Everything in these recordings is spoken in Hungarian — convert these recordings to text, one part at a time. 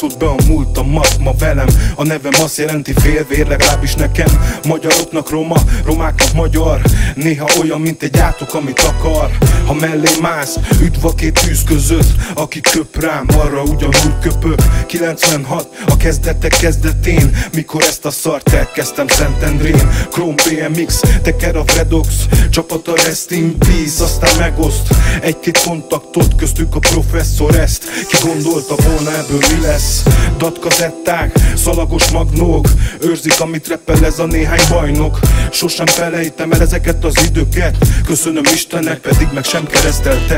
szólt be a múltamat ma velem. A nevem azt jelenti félvér, legalábbis nekem. Magyaroknak roma, romáknak magyar. Néha olyan, mint egy átok, amit akar. Ha mellé mász, üdv a két tűz között. Aki köp rám, arra ugyanúgy köpök. 96 a kezdetek kezdetén, mikor ezt a szart elkezdtem Szentendrén. Chrome BMX, teker a Vredox, csapat a Rest in Peace, aztán megoszt egy-két kontaktot, köztük a professzor ezt. Ki gondolta volna ebből mi lesz? Datkazetták, szalagos magnók, őrzik amit repel ez a néhány bajnok. Sosem felejtem el ezeket az időket, köszönöm Istennek, pedig meg sem kereszteltek.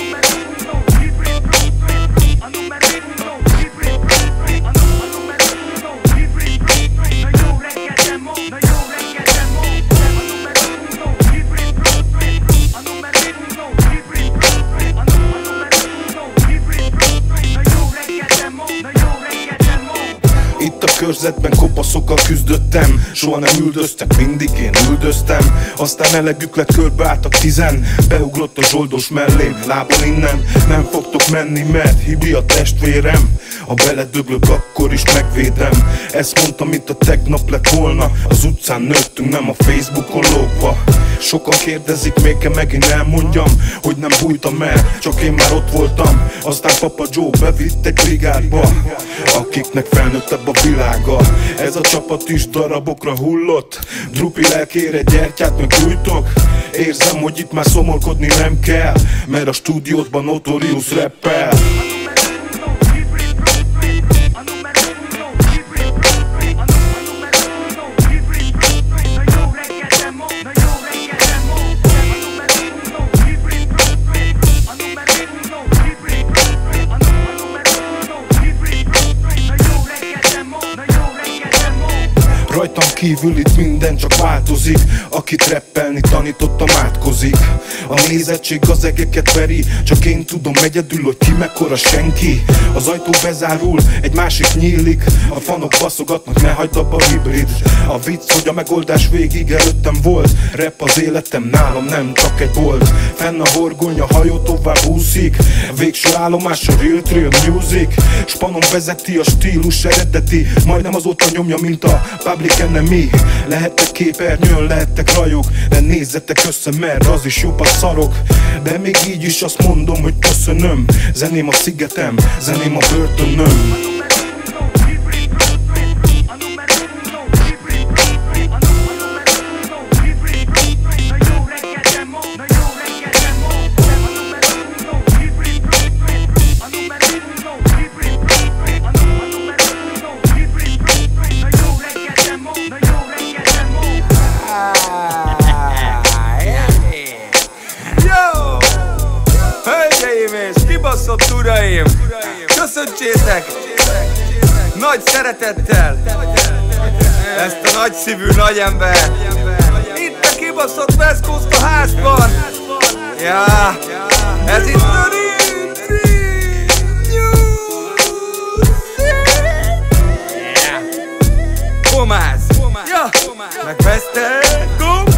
Itt a körzetben kopaszokkal küzdöttem, soha nem üldöztek, mindig én üldöztem. Aztán elegük lett, körbeálltak 10, beugrott a zsoldos mellém, lábon innen nem fogtok menni, mert Hibi a testvérem. Ha beledöglök, akkor is megvédem. Ezt mondtam, mint a tegnap lett volna. Az utcán nőttünk, nem a Facebookon lógva. Sokan kérdezik, még kell megint elmondjam, hogy nem bújtam el, csak én már ott voltam. Aztán Papa Joe bevitt egy brigádba, akiknek felnőttebb a világa. Ez a csapat is darabokra hullott, Drupi lelkére gyertyát meg gyújtok. Érzem, hogy itt már szomorkodni nem kell, mert a stúdiódban Notorious rappel. Rajtam kívül itt minden csak változik, akit rappelni tanítottam átkozik. A nézettség az egeket veri, csak én tudom egyedül, hogy ki mekkora senki. Az ajtó bezárul, egy másik nyílik, a fanok baszogatnak, ne hagyd abba a hibrid. A vicc, hogy a megoldás végig előttem volt, rap az életem, nálam nem csak egy bolt. Fenn a horgony, a hajó tovább úszik, végső állomás a real trail music. Spanom vezeti a stílus eredeti, majdnem azóta nyomja, mint a Public Enemy. Lehettek képernyőn, lehettek rajok, de nézzetek össze, mert az is jobb a szarok. De még így is azt mondom, hogy köszönöm. Zeném a szigetem, zeném a börtönöm. Kibaszott uraim, köszöntsétek nagy szeretettel ezt a nagyszívű nagyember itt a kibaszott West Coast a házban. Ja, ez itt a Komász, ja, meg Veszter,